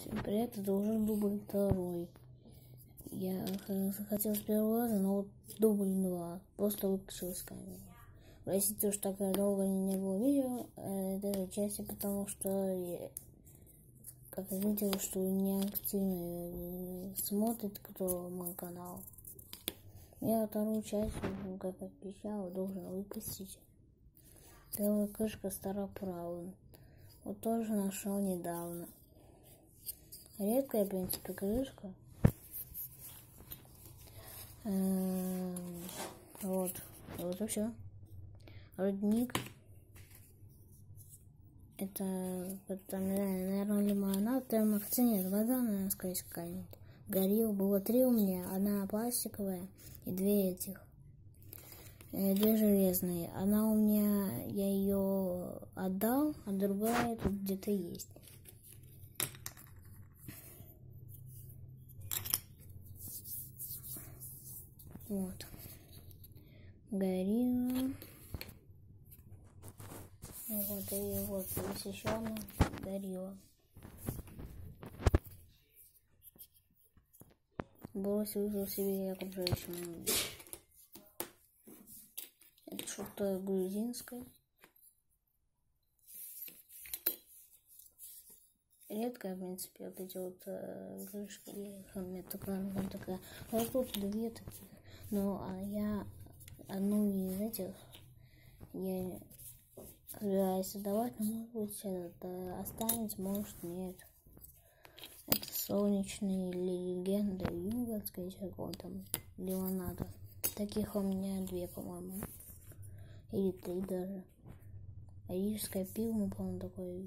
Всем привет, это уже дубль 2. Я хотел с первого раза, но вот дубль 2. Просто выключилась камера. Простите, что такая долго не было видео этой части, потому что я как видел, что не активно смотрит кто мой канал. Я вторую часть, как обещал, должен выпустить. Первая крышка Староправа. Вот тоже нашел недавно. Редкая, в принципе, крышка. Вот и все. Родник. Это наверное, лимонад, термоакционер, вода, наверное, скорее какая-нибудь. Горил, было 3 у меня, одна пластиковая и 2 этих. 2 железные. Одна у меня, я ее отдал, а другая тут где-то есть. Вот. Горилла. Вот, и вот здесь еще одна горилла. Бросил себе я как женщину. Это что-то грузинское. Редкая, в принципе, вот эти вот крышки. Такая. Вот тут 2 таких. Но я одну из этих я собираюсь отдавать, но может быть это останется, может нет. Это солнечные легенды юга, скорее всего, там лимонада. Таких у меня 2, по-моему. Или 3 даже. А рижское пиво, по-моему, такое.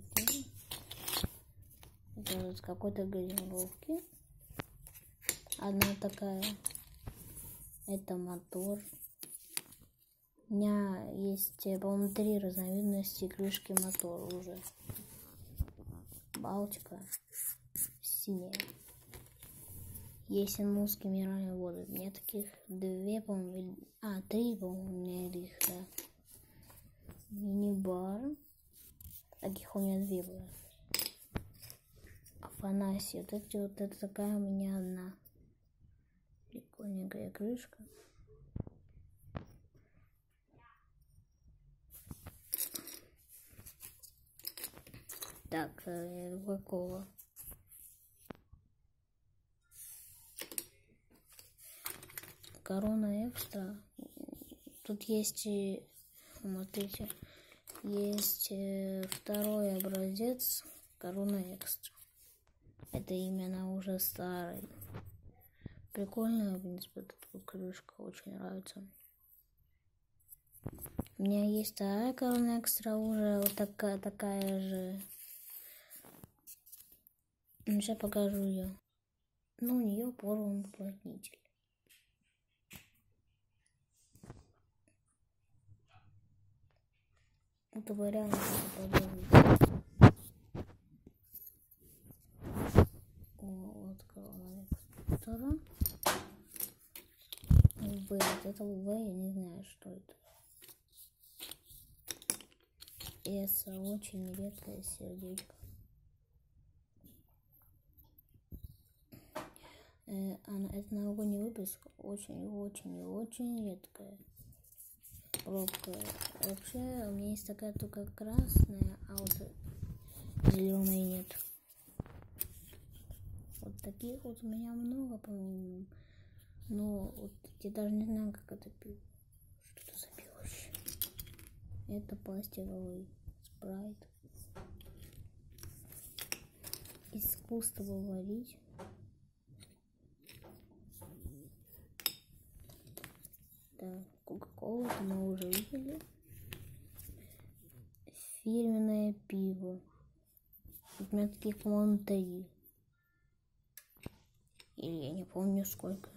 Это с какой-то газировки. Одна такая. Это мотор. У меня есть, по-моему, 3 разновидности крышки мотора уже. Балтика. Синяя. Есть инмусские минеральные воды. У меня таких 2, по-моему, 3, по-моему, у меня их, да. Мини-бар. Таких у меня 2 было. Афанасий. Вот это такая у меня одна. Прикольненькая крышка. Так, какого? Корона экстра. Тут есть, смотрите, есть 2 образец Корона экстра. Это именно уже старый. Прикольная, в принципе, эта крышка очень нравится. У меня есть 2 Корона экстра уже, вот такая же. Сейчас покажу ее. Ну, у нее порван уплотнитель. Это вариант подобный. Вот Корона экстра. Вот это я не знаю, что это. С очень редкое сердечко. Это новогодний выпуск. Очень редкая пробка. Вообще у меня есть такая только красная, а вот зеленой нет. Вот таких вот у меня много, по-моему. Но вот я даже не знаю, как это пиво. Что это за пиво вообще? Это пластиковый спрайт. Искусство варить. Так, Кока-Колу мы уже видели. Фирменное пиво. У меня таких, по-моему, 3. Или я не помню сколько.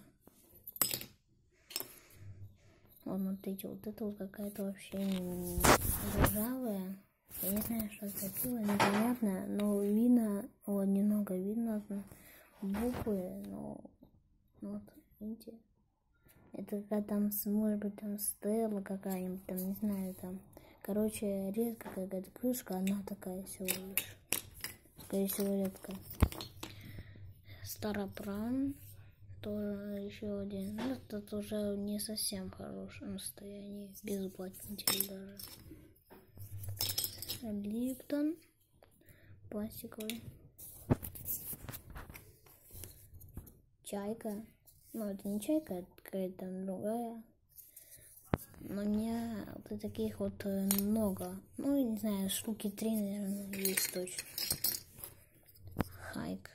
Вот смотрите, вот это вот какая-то вообще ржавая. Я не знаю, что это пиво, непонятно, но видно, вот немного видно буквы, но вот, видите. Это какая там, может быть, там Стелла какая-нибудь, там, не знаю, там. Короче, редкая какая-то крышка, она такая всего лишь. Скорее всего, редкая. Старопран. Тоже еще один. Но этот уже не совсем в хорошем состоянии. Без уплотнителей даже. Липтон. Пластиковый. Чайка. Ну, это не чайка, это какая-то другая. Но у меня вот таких вот много. Ну, не знаю, штуки 3, наверное, есть точно. Хайк.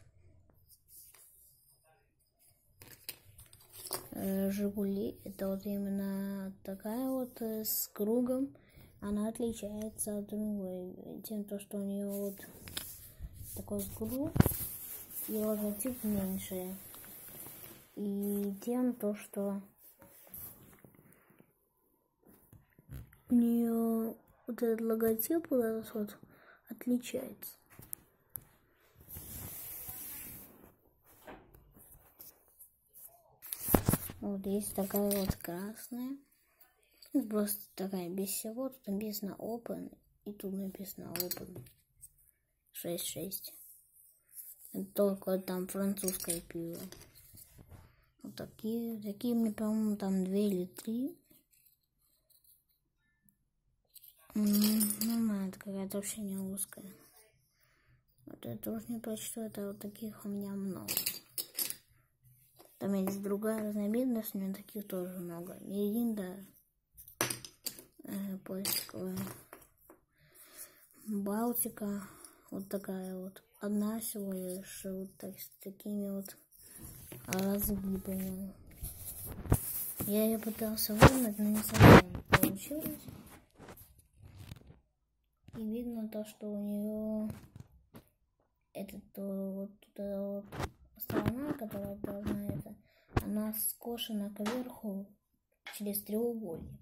Жигули. Это вот именно такая вот с кругом. Она отличается от другой. Тем, то, что у нее вот такой круг и логотип меньше. И тем, то, что у нее вот этот логотип вот этот вот отличается. Вот есть такая вот красная. Просто такая без всего. Тут написано Open. И тут написано Open. 6.6. Это только там французское пиво. Вот такие мне, по-моему, там 2 или 3. Нормально, это какая-то вообще не русская. Вот это тоже не прочту, это вот таких у меня много. Там есть другая разновидность, у меня таких тоже много. Миринда пластиковая. Балтика. Вот такая вот. Одна всего лишь вот так, с такими вот разгибами. Я ее пытался вырвать, но не совсем получилось. И видно то, что у нее вот эта вот сторона, которая должна это, она скошена кверху через треугольник.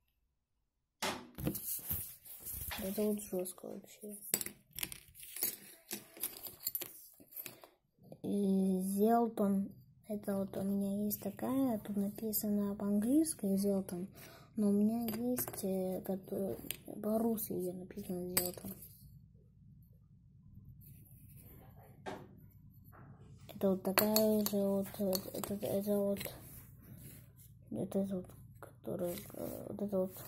Это вот жестко вообще. И Зелтон, это вот у меня есть такая, тут написано по-английски Зелтон, но у меня есть по-русски, где написано Зелтон. Это вот такая же вот, это вот, который, вот это вот,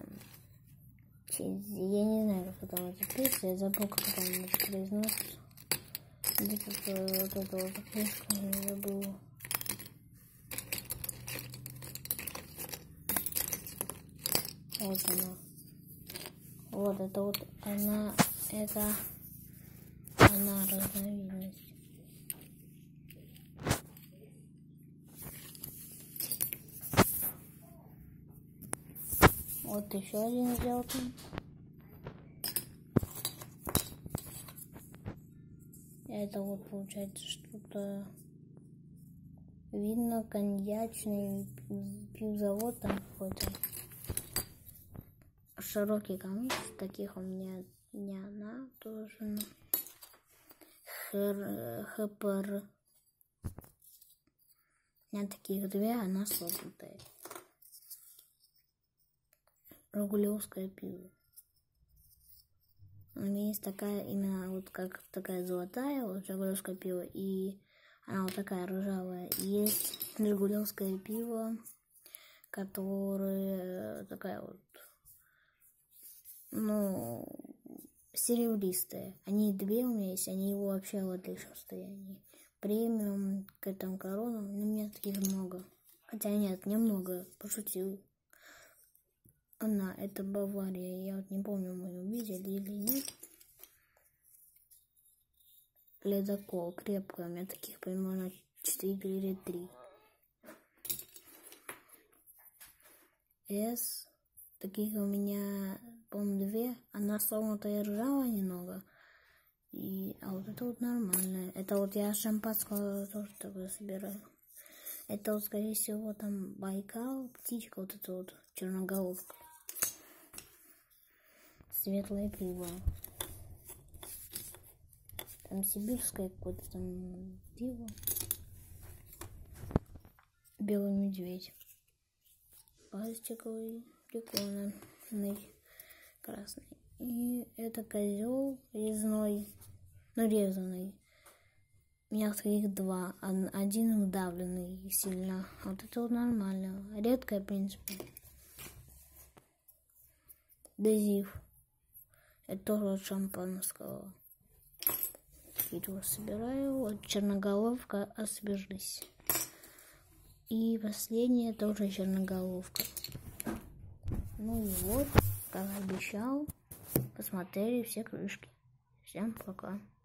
я не знаю, как там это пишется, я забыл, как там это произносится. Вот это вот книжка, я забыл. Вот она. Вот это вот она, это она разновидность. Вот еще один Зелтон. Это вот получается что-то, видно, коньячный пивзавод там какой-то. Широкий камыш, таких у меня не она тоже. ХПР. У меня таких 2, она согнутая. Рогулевское пиво. У меня есть такая, именно вот как такая золотая, вот жигулевское пиво, и она вот такая ржавая. Есть жигулевское пиво, которое такая вот, ну, серебристая. Они 2 у меня есть, они его вообще в отличном состоянии. Премиум, к этому коронам, у меня таких много. Хотя нет, немного, пошутил. Она, это Бавария, я вот не помню, мы ее видели или нет. Ледокол, крепкая, у меня таких примерно 4 или 3. С, таких у меня, по-моему, 2. Она согнутая и ржавая немного. А вот это вот нормальная. Это вот я шампанского тоже такое собираю. Это вот, скорее всего, там Байкал, птичка, вот эта вот черноголовка. Светлое пиво. Там сибирское какое-то там пиво. Белый медведь. Пластиковый, прикольный, красный. И это козел резной, ну резаный. У меня их два. Один вдавленный сильно. Вот это вот нормально. Редкое, в принципе. Дезив. Это тоже от шампанского. Его собираю. Вот черноголовка, освежись. И последняя тоже черноголовка. Ну и вот, как обещал, посмотрели все крышки. Всем пока.